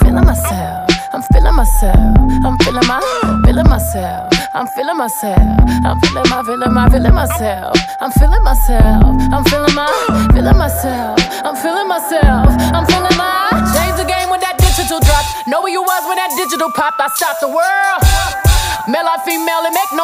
feeling myself. I'm feeling myself. I'm feeling myself. I'm feeling myself. I'm feeling myself. I'm feeling myself. I'm feeling myself. I'm feeling myself. I'm feeling my. Change the game when that digital drop. Know where you was when that digital pop. I stopped the world. Male or female, it make no